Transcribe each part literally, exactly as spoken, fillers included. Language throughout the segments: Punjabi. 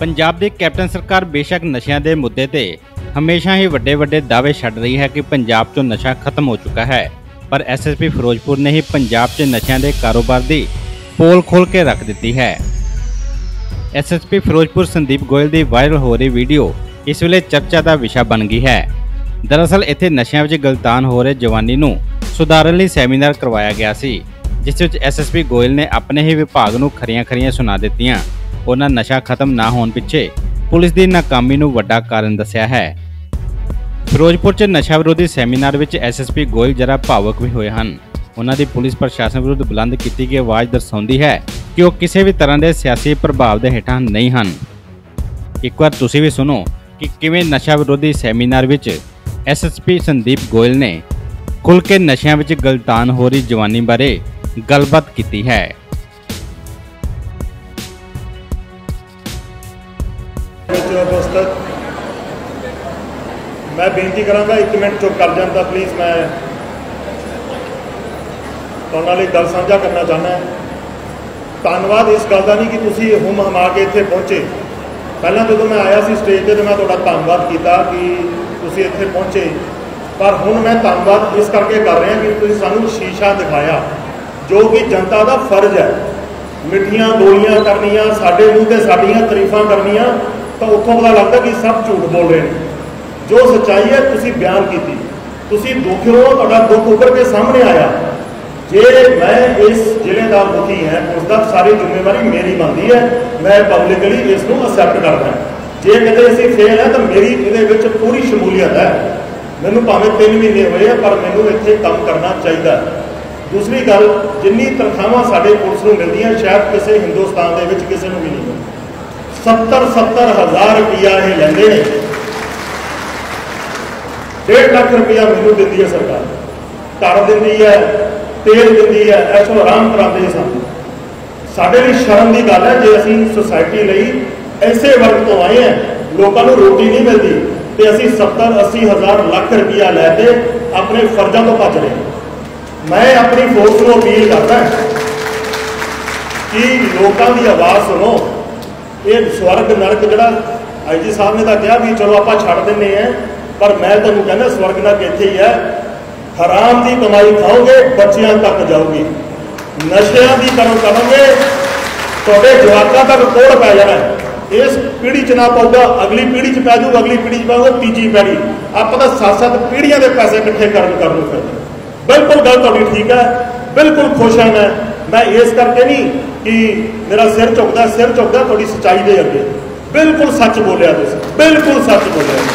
पंजाब की कैप्टन सरकार बेशक नशिਆਂ के मुद्दे ते हमेशा ही ਵੱਡੇ ਵੱਡੇ दावे छड़ रही है कि पंजाब चो नशा खत्म हो चुका है, पर एस एस पी फिरोजपुर ने ही पंजाब च नशिਆਂ के कारोबार की पोल खोल के रख दी है। S S P Firozpur Sandeep Goyal की वायरल हो रही वीडियो इस वेले चर्चा का विषय बन गई है। दरअसल इत्थे नशिਆਂ विच गलतान हो रहे जवानी नूं सुधारन लई सैमीनार करवाया गया सी, जिस विच एस एस पी गोयल ने अपने ही विभाग नूं खरियां खरियां सुना दित्तियां। उन्हां नशा खत्म ना होने पिछे पुलिस की नाकामी नूं वड्डा कारण दस्सिया है। फिरोजपुर च नशा विरोधी सैमीनार विच एस एस पी गोयल जरा भावुक भी होए हन। उन्हां दी पुलिस प्रशासन विरुद्ध बुलंद की गई आवाज़ दर्शाउंदी है कि वह किसी भी तरह के सियासी प्रभाव के हेठां नहीं हन। एक बार तुसीं भी सुनो कि किवें नशा विरोधी सैमीनार विच S S P Sandeep Goyal ने खुल के नशिਆਂ विच गलतान हो रही जवानी बारे गलबात की है। मैं बेनती करांगा एक मिनट चुप कर जाता प्लीज़। मैं तुहाडे नाल गल साझा करना चाहना है। धन्नवाद इस गल का नहीं कि तुसीं हुम हमा के इत्थे पहुंचे। पहलां जदों मैं आया सी स्टेज ते मैं तुहाडा धन्नवाद किया कि तुसीं इत्थे पहुंचे, पर हुण मैं धन्नवाद इस करके कर रहा कि तुसीं सानूं शीशा दिखाया जो कि जनता का फर्ज है। मिठियां गोलियां करनियां, साडे मूँह ते साडीआं तरीफां करनियां, तो उत्थों पता लगता कि सब झूठ बोल रहे हैं। जो सच्चाई है तुसी बयान की, तुसी दुखी हो, तुहाडा दुख उभर के सामने आया। जे मैं इस जिले का मुखी है उसका सारी जिम्मेवारी मेरी बनती है। मैं पब्लिकली इसको एक्सैप्ट करता जे कितने असीं फेल है तो मेरी ये पूरी शमूलीयत है। मैनू भावें तीन महीने हुए हैं पर मैनू इत्थे काम करना चाहिए। दूसरी गल, जिन्नी तनख्वाहां साडे पुलिस नूं मिलदियां शायद किसी हिंदुस्तान दे विच किसी नूं भी नहीं। सत्तर सत्तर हज़ार रुपया ये लेंदे ने। डेढ़ लाख रुपया मैनू दिंदी है सरकार, घर दिंदी है, तेल दिंदी है, ऐशो आराम कराते सन। साडे लई शर्म की गल है जे असीं सोसाइटी लई ऐसे वर्ग तो आए हैं, लोगों को रोटी नहीं मिलती तो असीं सत्तर अस्सी हज़ार लाख रुपया लैके अपने फर्जों तो भज रहे। मैं अपनी फोर्स को अपील करता कि लोगों की आवाज़ सुनो। ये स्वर्ग नरक जोड़ा आई जी साहब ने तो कहा भी चलो आप छड़ दें, पर मैं तुहानूं कहना स्वर्ग नरक इत्थे ही है। हराम की कमाई खाओगे बच्चियां तक जाओगी, नशिਆਂ की करो करोगे तुहाडे जवाकां तक कोड़ पै जाना है। इस पीढ़ी च ना पाऊगा, अगली पीढ़ी च पै जाऊगा, अगली पीढ़ी च पाऊगा, तीजी पीढ़ी। आप तो सत्त सत्त पीढ़ियां के पैसे इकट्ठे करन कर लो। फिर बिल्कुल गल तुहाडी ठीक है, बिल्कुल खुश हाँ मैं मैं इस करके नहीं कि मेरा सिर झुकदा सिर झुकदा थोड़ी सच्चाई दे अगे। बिल्कुल सच बोलिया तुसीं, बिल्कुल सच बोलिया।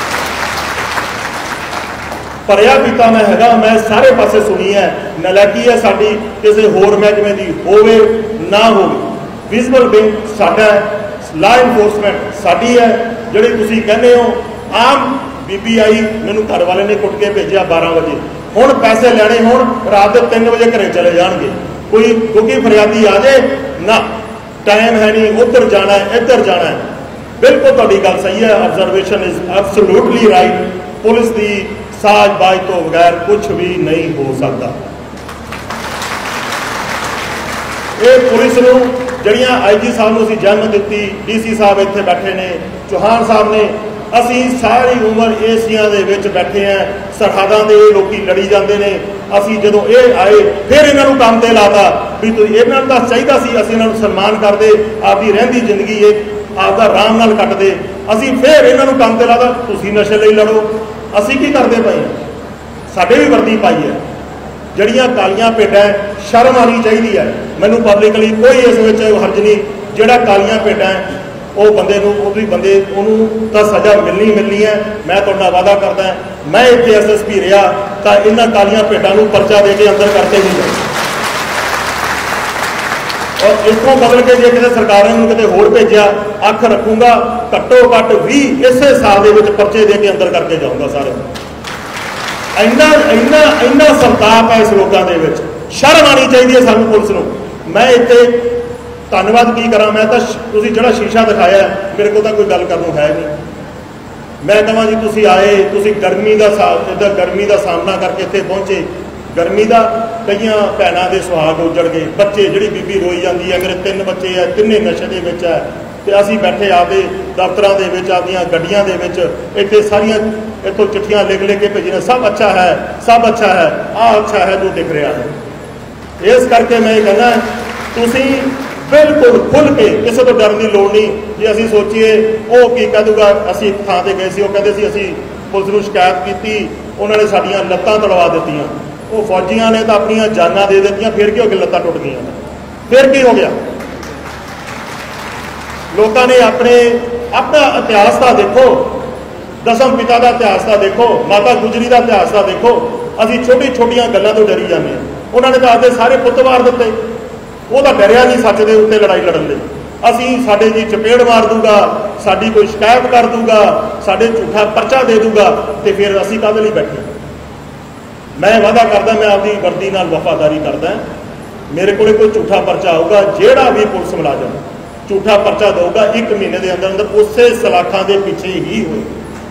भरिया पीता मैं हैगा, मैं सारे पासे सुनी है। नलैकी है साडी किसी होर महकमे की होवे ना होवे। विजिबल बैंक साडा है, लॉ इनफोर्समेंट साडी है। जिहड़ी तुसीं कहंदे हो आम बीबी आई, मैनूं घर वाले ने कुट के भेजिया बारह बजे, हुण पैसे लैणे होण रात के तीन बजे घरे चले जाणगे। कोई दुखी फरियादी आ जाए ना, टाइम है नहीं, उधर जाना है इधर जाना है। बिल्कुल तुहाडी गल सही है, observation is absolutely right. Police की साजबाज तो बगैर कुछ भी नहीं हो सकता। ये पुलिस नूं जिहड़ियां आई जी साहब नूं असीं जन्म दित्ती, डी सी साहब इत्थे बैठे ने, चौहान साहब ने, असीं सारी उम्र एसियां दे विच बैठे हैं। सरहदां दे लोकी लड़ी जाते हैं। असीं जदों ये आए फिर इन्हां नूं काम ते लाता भी तुसीं इन्हां दा चाहीदा सी असीं इन्हां नूं सन्मान करदे, आपदी रहिंदी जिंदगी एक आपदा आराम नाल कटदे। असीं फिर इन्हां नूं काम ते लाता तुसीं नशे लई लड़ो। असीं की करदे पए साडे भी वर्दी पाई है। जड़ियां कालियां भेडां शर्म आनी चाहिए है। मैनूं पब्लिकली कोई इस विच हर्ज नहीं। जिहड़ा कालियां भेडां वो बंदे नूं भी बंदे उन्होंने तो सज़ा मिलनी मिलनी है। मैं तुहाडे नाल वादा करदा मैं इत्थे एस एस पी रहा तो इन्हां कालियां भेडां नूं परचा दे के अंदर करते नहीं गए। और इतों बदल के जे किसी सरकार ने किते होर भेजिया अख रखूंगा, घट्टो घट्ट भी इसे साल दे विच परचे दे के अंदर करके जाऊंगा सारे। इन्ना इन्ना इन्ना संताप है इस लोगों के विच, शर्म आनी चाहिए है सानूं पुलिस नूं। मैं इत्थे धन्नवाद की करा। मैं तो तुसीं जिहड़ा शीशा दिखाया मेरे को तो कोई गल करनों है नहीं। मैं कहां जी तुसीं आए, तुसीं गर्मी का सा इधर गर्मी का सामना करके इत्थे पहुंचे। गर्मी का कई भैनों के सुहाग उजड़ गए, बच्चे जिहड़ी बीबी रोई जाती है, मेरे तीन बच्चे है, तिन्ने नशे के विच है, ਤੇ ਅਸੀਂ ਬੈਠੇ ਆਪਦੇ ਦਫ਼ਤਰਾਂ ਦੇ ਵਿੱਚ, ਆਪਦੀਆਂ ਗੱਡੀਆਂ ਦੇ ਵਿੱਚ, ਇੱਥੇ ਸਾਰੀਆਂ ਇੱਥੋਂ ਚਿੱਠੀਆਂ ਲਿਖ ਲਿਖ ਕੇ ਭੇਜੀਆਂ, ਸਭ ਅੱਛਾ ਹੈ, ਸਭ ਅੱਛਾ ਹੈ, ਆਹ ਅੱਛਾ ਹੈ ਜੋ ਦਿਖ ਰਿਹਾ ਹੈ। ਇਸ ਕਰਕੇ ਮੈਂ ਇਹ ਕਹਿੰਦਾ ਤੁਸੀਂ ਬਿਲਕੁਲ ਖੁੱਲ੍ਹ ਕੇ, ਕਿਸੇ ਤੋਂ ਡਰਨ ਦੀ ਲੋੜ ਨਹੀਂ। ਜੇ ਅਸੀਂ ਸੋਚੀਏ ਉਹ ਕੀ ਕਹਿ ਦੂਗਾ, ਅਸੀਂ ਇੱਕ ਥਾਂ ਤੇ ਗਏ ਸੀ, ਉਹ ਕਹਿੰਦੇ ਸੀ ਅਸੀਂ ਪੁਲਿਸ ਨੂੰ ਸ਼ਿਕਾਇਤ ਕੀਤੀ, ਉਹਨਾਂ ਨੇ ਸਾਡੀਆਂ ਲੱਤਾਂ ਤੜਵਾ ਦਿੱਤੀਆਂ। ਉਹ ਫੌਜੀਆਂ ਨੇ ਤਾਂ ਆਪਣੀਆਂ ਜਾਨਾਂ ਦੇ ਦਿੱਤੀਆਂ, ਫਿਰ ਕੀ ਹੋ ਗਿਆ, ਲੱਤਾਂ ਟੁੱਟ ਗਈਆਂ, ਫਿਰ ਕੀ ਹੋ ਗਿਆ। ਲੋਕਾਂ ਨੇ ਆਪਣੇ ਆਪਣਾ ਇਤਿਹਾਸ ਤਾਂ ਦੇਖੋ, ਦਸਮ ਪਿਤਾ ਦਾ ਇਤਿਹਾਸ ਤਾਂ ਦੇਖੋ, ਮਾਤਾ ਗੁਜਰੀ ਦਾ ਇਤਿਹਾਸ ਤਾਂ ਦੇਖੋ। ਅਸੀਂ ਛੋਟੀ ਛੋਟੀਆਂ ਗੱਲਾਂ ਤੋਂ ਡਰੀ ਜਾਂਦੇ ਹਾਂ। ਉਹਨਾਂ ਨੇ ਤਾਂ ਆਪਦੇ ਸਾਰੇ ਪੁੱਤ ਮਾਰ ਦਿੱਤੇ, ਉਹ ਤਾਂ ਡਰਿਆ ਨਹੀਂ ਸੱਚ ਦੇ ਉੱਤੇ ਲੜਾਈ ਲੜਨ ਲਈ। ਅਸੀਂ ਸਾਡੇ ਜੀ ਚਪੇੜ ਮਾਰ ਦੂਗਾ, ਸਾਡੀ ਕੋਈ ਸ਼ਿਕਾਇਤ ਕਰ ਦੂਗਾ, ਸਾਡੇ ਝੂਠਾ ਪਰਚਾ ਦੇ ਦੂਗਾ, ਤੇ ਫਿਰ ਅਸੀਂ ਕਾਹਦੇ ਲਈ ਬੈਠੇ। ਮੈਂ ਵਾਅਦਾ ਕਰਦਾ, ਮੈਂ ਆਪਦੀ ਵਰਦੀ ਨਾਲ ਵਫਾਦਾਰੀ ਕਰਦਾ। ਮੇਰੇ ਕੋਲੇ ਕੋਈ ਝੂਠਾ ਪਰਚਾ ਆਊਗਾ, ਜਿਹੜਾ ਵੀ ਪੁਲਿਸ ਮੁਲਾਜ਼ਮ ਝੂਠਾ ਪਰਚਾ ਦਊਗਾ, ਇੱਕ ਮਹੀਨੇ ਦੇ ਅੰਦਰ ਅੰਦਰ ਉਸੇ ਸਲਾਖਾਂ ਦੇ ਪਿੱਛੇ ਹੀ ਹੋਏ।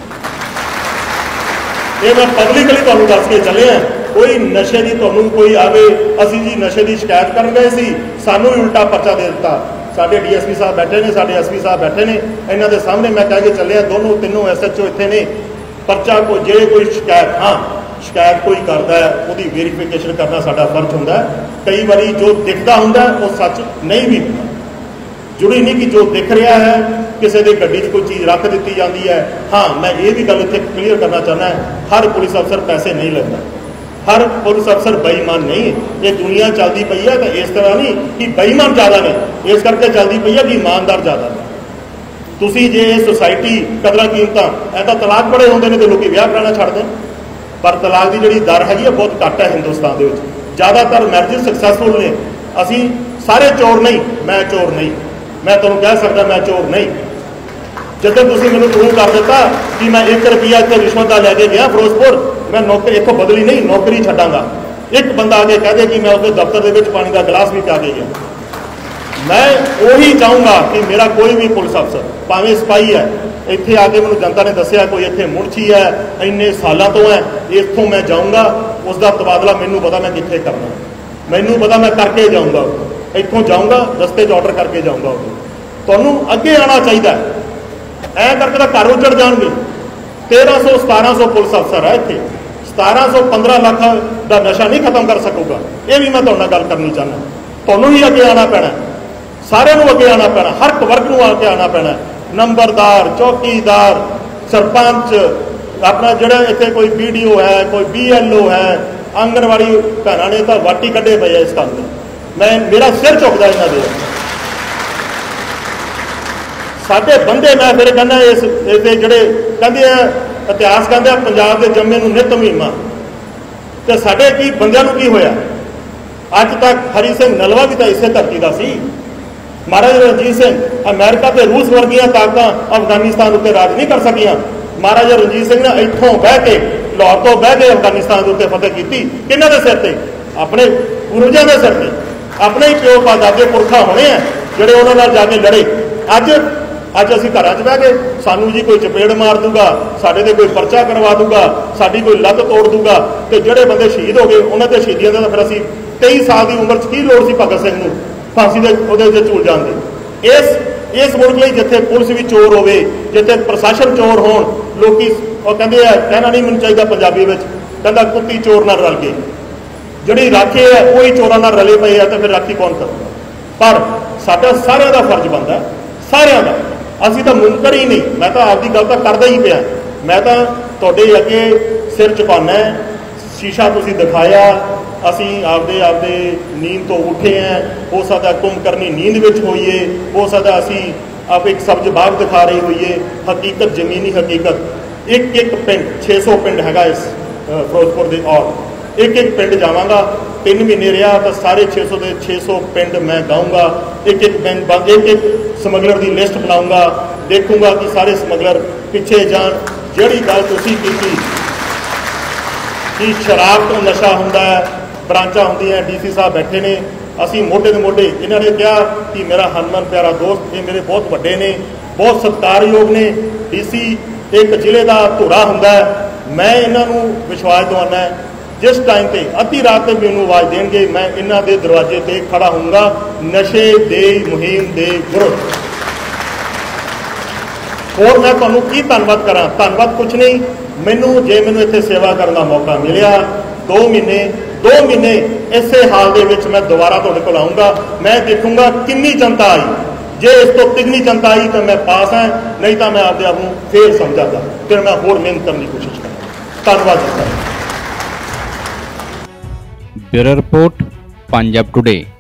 ਇਹ ਮੈਂ ਪਬਲਿਕਲੀ ਤੁਹਾਨੂੰ ਦੱਸ ਕੇ ਚੱਲਿਆ। ਕੋਈ ਨਸ਼ੇ ਦੀ ਤੁਹਾਨੂੰ ਕੋਈ ਆਵੇ, ਅਸੀਂ ਜੀ ਨਸ਼ੇ ਦੀ ਸ਼ਿਕਾਇਤ ਕਰਨ ਗਏ ਸੀ, ਸਾਨੂੰ ਵੀ ਉਲਟਾ ਪਰਚਾ ਦੇ ਦਿੱਤਾ। ਸਾਡੇ ਡੀ ਐਸ ਪੀ ਸਾਹਿਬ ਬੈਠੇ ਨੇ, ਸਾਡੇ ਐਸ ਪੀ ਸਾਹਿਬ ਬੈਠੇ ਨੇ, ਇਹਨਾਂ ਦੇ ਸਾਹਮਣੇ ਮੈਂ ਕਹਿ ਕੇ ਚੱਲਿਆ, ਦੋਨੋਂ ਤਿੰਨੋਂ ਐਸ ਐਚ ਓ ਇੱਥੇ ਨੇ। ਪਰਚਾ ਕੋਈ ਜੇ ਕੋਈ ਸ਼ਿਕਾਇਤ, ਹਾਂ ਸ਼ਿਕਾਇਤ ਕੋਈ ਕਰਦਾ ਹੈ, ਉਹਦੀ ਵੈਰੀਫਿਕੇਸ਼ਨ ਕਰਨਾ ਸਾਡਾ ਫਰਜ਼ ਹੁੰਦਾ। ਕਈ ਵਾਰੀ ਜੋ ਦਿਖਦਾ ਹੁੰਦਾ ਉਹ ਸੱਚ ਨਹੀਂ ਵੀ ਹੁੰਦਾ। ਜ਼ਰੂਰੀ ਨਹੀਂ ਕਿ ਜੋ ਦਿਖ ਰਿਹਾ ਹੈ, ਕਿਸੇ ਦੇ ਗੱਡੀ 'ਚ ਕੋਈ ਚੀਜ਼ ਰੱਖ ਦਿੱਤੀ ਜਾਂਦੀ ਹੈ। ਹਾਂ, ਮੈਂ ਇਹ ਵੀ ਗੱਲ ਇੱਥੇ ਕਲੀਅਰ ਕਰਨਾ ਚਾਹੁੰਦਾ, ਹਰ ਪੁਲਿਸ ਅਫਸਰ ਪੈਸੇ ਨਹੀਂ ਲੈਂਦਾ, ਹਰ ਪੁਲਿਸ ਅਫਸਰ ਬੇਈਮਾਨ ਨਹੀਂ। ਇਹ ਦੁਨੀਆ ਚੱਲਦੀ ਪਈ ਹੈ ਤਾਂ ਇਸ ਤਰ੍ਹਾਂ ਨਹੀਂ ਕਿ ਬੇਈਮਾਨ ਜ਼ਿਆਦਾ ਨੇ, ਇਸ ਕਰਕੇ ਚੱਲਦੀ ਪਈ ਹੈ ਕਿ ਇਮਾਨਦਾਰ ਜ਼ਿਆਦਾ ਨੇ। ਤੁਸੀਂ ਜੇ ਇਹ ਸੁਸਾਇਟੀ ਕਦਰਾਂ ਕੀਮਤਾਂ, ਇਹ ਤਾਂ ਤਲਾਕ ਬੜੇ ਹੁੰਦੇ ਨੇ ਤੇ ਲੋਕੀ ਵਿਆਹ ਕਰਾਉਣਾ ਛੱਡਦੇ, ਪਰ ਤਲਾਕ ਦੀ ਜਿਹੜੀ ਦਰ ਹੈਗੀ ਹੈ ਬਹੁਤ ਘੱਟ ਹੈ ਹਿੰਦੁਸਤਾਨ ਦੇ ਵਿੱਚ। ਜ਼ਿਆਦਾਤਰ ਮੈਰਿਜ ਸਕਸੈਸਫੁਲ ਨੇ। ਅਸੀਂ ਸਾਰੇ ਚੋਰ ਨਹੀਂ, ਮੈਂ ਚੋਰ ਨਹੀਂ, ਮੈਂ ਤੁਹਾਨੂੰ ਕਹਿ ਸਕਦਾ ਮੈਂ ਚੋਰ ਨਹੀਂ। ਜਦੋਂ ਤੁਸੀਂ ਮੈਨੂੰ ਪ੍ਰੂਵ ਕਰ ਦਿੱਤਾ ਕਿ ਮੈਂ ਇੱਕ ਰੁਪਈਆ ਇੱਥੇ ਰਿਸ਼ਵਤ ਦਾ ਲੈ ਕੇ ਗਿਆ ਫਿਰੋਜ਼ਪੁਰ, ਮੈਂ ਨੌਕਰੀ ਇੱਥੋਂ ਬਦਲੀ ਨਹੀਂ, ਨੌਕਰੀ ਛੱਡਾਂਗਾ। ਇੱਕ ਬੰਦਾ ਆ ਕੇ ਕਹਿ ਦੇ ਕਿ ਮੈਂ ਉਹਦੇ ਦਫ਼ਤਰ ਦੇ ਵਿੱਚ ਪਾਣੀ ਦਾ ਗਲਾਸ ਵੀ ਪਿਆ ਕੇ ਗਿਆ, ਮੈਂ ਉਹੀ ਚਾਹੂੰਗਾ ਕਿ ਮੇਰਾ ਕੋਈ ਵੀ ਪੁਲਿਸ ਅਫਸਰ, ਭਾਵੇਂ ਸਿਪਾਹੀ ਹੈ, ਇੱਥੇ ਆ ਕੇ ਮੈਨੂੰ ਜਨਤਾ ਨੇ ਦੱਸਿਆ ਕੋਈ ਇੱਥੇ ਮੁਨਸ਼ੀ ਹੈ, ਇੰਨੇ ਸਾਲਾਂ ਤੋਂ ਹੈ, ਇੱਥੋਂ ਮੈਂ ਜਾਊਂਗਾ, ਉਸ ਦਾ ਤਬਾਦਲਾ ਮੈਨੂੰ ਪਤਾ ਮੈਂ ਕਿੱਥੇ ਕਰਨਾ, ਮੈਨੂੰ ਪਤਾ ਮੈਂ ਕਰਕੇ ਜਾਊਂਗਾ। ਇੱਥੋਂ ਜਾਊਂਗਾ, ਰਸਤੇ 'ਚ ਆਰਡਰ ਕਰਕੇ ਜਾਊਂਗਾ। ਤੁਹਾਨੂੰ ਅੱਗੇ ਆਉਣਾ ਚਾਹੀਦਾ। ਐਂ ਕਰਕੇ ਤਾਂ ਘਰ ਉੱਜੜ ਜਾਣਗੇ। ਤੇਰਾਂ ਸੌ ਸਤਾਰਾਂ ਸੌ ਪੁਲਿਸ ਅਫਸਰ ਹੈ ਇੱਥੇ, ਸਤਾਰਾਂ ਸੌ ਪੰਦਰਾਂ ਲੱਖ ਦਾ ਨਸ਼ਾ ਨਹੀਂ ਖਤਮ ਕਰ ਸਕੂਗਾ। ਇਹ ਵੀ ਮੈਂ ਤੁਹਾਡੇ ਨਾਲ ਗੱਲ ਕਰਨੀ ਚਾਹੁੰਦਾ। ਤੁਹਾਨੂੰ ਹੀ ਅੱਗੇ ਆਉਣਾ ਪੈਣਾ, ਸਾਰਿਆਂ ਨੂੰ ਅੱਗੇ ਆਉਣਾ ਪੈਣਾ, ਹਰ ਇੱਕ ਵਰਗ ਨੂੰ ਆ ਕੇ ਆਉਣਾ ਪੈਣਾ। ਨੰਬਰਦਾਰ, ਚੌਕੀਦਾਰ, ਸਰਪੰਚ, ਆਪਣਾ ਜਿਹੜਾ ਇੱਥੇ ਕੋਈ ਬੀ ਡੀ ਓ ਹੈ, ਕੋਈ ਬੀ ਐਲ ਓ ਹੈ, ਆਂਗਣਵਾੜੀ ਭੈਣਾਂ ਨੇ ਤਾਂ ਵਾਟੀ ਕੱਢੇ ਪਏ ਆ ਇਸ ਕੰਮ ਦੇ। ਮੈਂ ਮੇਰਾ ਸਿਰ ਝੁਕਦਾ ਇਹਨਾਂ ਦੇ। ਸਾਡੇ ਬੰਦੇ, ਮੈਂ ਫਿਰ ਕਹਿੰਦਾ ਇਸ ਇਹਦੇ ਜਿਹੜੇ ਕਹਿੰਦੇ ਆ ਇਤਿਹਾਸ ਕਹਿੰਦੇ ਆ ਪੰਜਾਬ ਦੇ ਜੰਮੇ ਨੂੰ ਨਿਤ ਮਹੀਮਾ, ਤੇ ਸਾਡੇ ਕੀ ਬੰਦਿਆਂ ਨੂੰ ਕੀ ਹੋਇਆ ਅੱਜ ਤੱਕ। ਹਰੀ ਸਿੰਘ ਨਲਵਾ ਵੀ ਤਾਂ ਇਸੇ ਧਰਤੀ ਦਾ ਸੀ। ਮਹਾਰਾਜਾ ਰਣਜੀਤ ਸਿੰਘ, ਅਮਰੀਕਾ ਤੇ ਰੂਸ ਵਰਗੀਆਂ ਤਾਕਤਾਂ ਅਫਗਾਨਿਸਤਾਨ ਉੱਤੇ ਰਾਜ ਨਹੀਂ ਕਰ ਸਕੀਆਂ। ਮਹਾਰਾਜਾ ਰਣਜੀਤ ਸਿੰਘ ਨੇ ਇੱਥੋਂ ਬਹਿ ਕੇ, ਲਾਹੌਰ ਤੋਂ ਬਹਿ ਕੇ ਅਫਗਾਨਿਸਤਾਨ ਦੇ ਉੱਤੇ ਫਤਿਹ ਕੀਤੀ। ਕਿਹਨਾਂ ਦੇ ਸਿਰ ਤੇ? ਆਪਣੇ ਪੂਰਵਜਾਂ ਦੇ ਸਿਰ ਤੇ। ਆਪਣੇ ਹੀ ਪਿਓ ਦਾਦੇ ਪੁਰਖਾ ਹੋਣੇ ਆ ਜਿਹੜੇ ਉਹਨਾਂ ਨਾਲ ਜਾ ਕੇ ਲੜੇ। ਅੱਜ ਅੱਜ ਅਸੀਂ ਘਰਾਂ 'ਚ ਬਹਿ ਕੇ, ਸਾਨੂੰ ਜੀ ਕੋਈ ਚਪੇੜ ਮਾਰ ਦੂਗਾ, ਸਾਡੇ ਤੇ ਕੋਈ ਪਰਚਾ ਕਰਵਾ ਦੂਗਾ, ਸਾਡੀ ਕੋਈ ਲੱਤ ਤੋੜ ਦੂਗਾ, ਤੇ ਜਿਹੜੇ ਬੰਦੇ ਸ਼ਹੀਦ ਹੋ ਗਏ ਉਹਨਾਂ ਦੇ ਸ਼ਹੀਦੀਆਂ ਦਾ ਫਿਰ ਅਸੀਂ ਤੇਈ ਸਾਲ ਦੀ ਉਮਰ 'ਚ ਕੀ ਲੋੜ ਸੀ ਭਗਤ ਸਿੰਘ ਨੂੰ ਫਾਂਸੀ ਦੇ ਉਹਦੇ ਉੱਤੇ ਝੂਲ ਜਾਣ ਦੀ। ਇਸ ਇਸ ਮੁਲਕ ਲਈ ਜਿੱਥੇ ਪੁਲਿਸ ਵੀ ਚੋਰ ਹੋਵੇ, ਜਿੱਥੇ ਪ੍ਰਸ਼ਾਸਨ ਚੋਰ ਹੋਣ, ਲੋਕੀ ਉਹ ਕਹਿੰਦੇ ਆ, ਕਹਿਣਾ ਨਹੀਂ ਮੈਨੂੰ ਚਾਹੀਦਾ ਪੰਜਾਬੀ ਵਿੱਚ, ਕਹਿੰਦਾ ਕੁੱਤੀ ਚੋਰ ਨਾਲ ਰਲ ਗਏ। ਜਿਹੜੀ ਰਾਖੀ ਹੈ ਉਹੀ ਚੋਰਾਂ ਨਾਲ ਰਲੇ ਪਏ ਆ, ਤੇ ਫਿਰ ਰਾਖੀ ਕੌਣ ਕਰੂਗਾ? ਪਰ ਸਾਡਾ ਸਾਰਿਆਂ ਦਾ ਫਰਜ਼ ਬਣਦਾ, ਸਾਰਿਆਂ ਦਾ। ਅਸੀਂ ਤਾਂ ਮੁਨਕਰ ਹੀ ਨਹੀਂ, ਮੈਂ ਤਾਂ ਆਪਦੀ ਗੱਲ ਤਾਂ ਕਰਦਾ ਹੀ ਪਿਆ। ਮੈਂ ਤਾਂ ਤੁਹਾਡੇ ਅੱਗੇ ਸਿਰ ਝੁਕਾਉਣਾ। ਸ਼ੀਸ਼ਾ ਤੁਸੀਂ ਦਿਖਾਇਆ, ਅਸੀਂ ਆਪਦੇ ਆਪਦੇ ਨੀਂਦ ਤੋਂ ਉੱਠੇ ਹਾਂ। ਹੋ ਸਕਦਾ ਕੁੰਭਕਰਨੀ ਨੀਂਦ ਵਿੱਚ ਹੋਈਏ, ਹੋ ਸਕਦਾ ਅਸੀਂ ਆਪ ਇੱਕ ਸਬਜ਼ ਬਾਗ ਦਿਖਾ ਰਹੇ ਹੋਈਏ। ਹਕੀਕਤ, ਜ਼ਮੀਨੀ ਹਕੀਕਤ। ਇੱਕ ਇੱਕ ਪਿੰਡ, ਛੇ ਸੌ ਪਿੰਡ ਹੈਗਾ ਇਸ ਫਿਰੋਜ਼ਪੁਰ ਦੇ, ਔਰ ਇੱਕ ਇੱਕ ਪਿੰਡ ਜਾਵਾਂਗਾ। ਤਿੰਨ ਮਹੀਨੇ ਰਿਹਾ ਤਾਂ ਸਾਰੇ ਛੇ ਸੌ ਦੇ ਛੇ ਸੌ ਪਿੰਡ ਮੈਂ ਗਾਊਂਗਾ। ਇੱਕ ਇੱਕ ਪਿੰਡ, ਇੱਕ ਇੱਕ ਸਮਗਲਰ ਦੀ ਲਿਸਟ ਬਣਾਊਂਗਾ। ਦੇਖੂੰਗਾ ਕਿ ਸਾਰੇ ਸਮਗਲਰ ਪਿੱਛੇ ਜਾਣ। ਜਿਹੜੀ ਗੱਲ ਤੁਸੀਂ ਕੀਤੀ ਕਿ ਸ਼ਰਾਬ ਤੋਂ ਨਸ਼ਾ ਹੁੰਦਾ ਹੈ, ਬ੍ਰਾਂਚਾਂ ਹੁੰਦੀਆਂ, ਡੀ ਸੀ ਸਾਹਿਬ ਬੈਠੇ ਨੇ, ਅਸੀਂ ਮੋਢੇ ਦੇ ਮੋਢੇ। ਇਹਨਾਂ ਨੇ ਕਿਹਾ ਕਿ ਮੇਰਾ ਹਰਮਨ ਪਿਆਰਾ ਦੋਸਤ, ਇਹ ਮੇਰੇ ਬਹੁਤ ਵੱਡੇ ਨੇ, ਬਹੁਤ ਸਤਿਕਾਰਯੋਗ ਨੇ। ਡੀ ਸੀ ਇੱਕ ਜ਼ਿਲ੍ਹੇ ਦਾ ਧੁਰਾ ਹੁੰਦਾ ਹੈ। ਮੈਂ ਇਹਨਾਂ ਨੂੰ ਵਿਸ਼ਵਾਸ ਦਿਵਾਉਣਾ, ਜਿਸ ਟਾਈਮ ਤੇ ਅੱਧੀ ਰਾਤ ਤੇ ਮੈਨੂੰ ਆਵਾਜ਼ ਦੇਣਗੇ, ਮੈਂ ਇਹਨਾਂ ਦੇ ਦਰਵਾਜ਼ੇ ਤੇ ਖੜਾ ਹੋਊਂਗਾ ਨਸ਼ੇ ਦੇ ਮੁਹਿੰਮ ਦੇ ਵਿਰੁੱਧ। ਹੋਰ मैं ਤੁਹਾਨੂੰ ਕੀ ਧੰਨਵਾਦ ਕਰਾਂ। ਧੰਨਵਾਦ ਕੁਛ ਨਹੀਂ, ਮੈਨੂੰ ਜੇ ਮੈਨੂੰ ਇੱਥੇ ਸੇਵਾ ਕਰਨ ਦਾ ਮੌਕਾ ਮਿਲਿਆ दो महीने दो महीने इसे हाल दे विच मैं दोबारा तुहाडे कोल आऊँगा, मैं देखूँगा कितनी जनता आई। जे इस तो तिगनी जनता आई तो मैं पास है, नहीं तो मैं आपदे आप नूं फेल समझागा, फिर मैं होर मेहनत करने की कोशिश करूँगा। धन्यवाद जी। Bureau report Punjab today.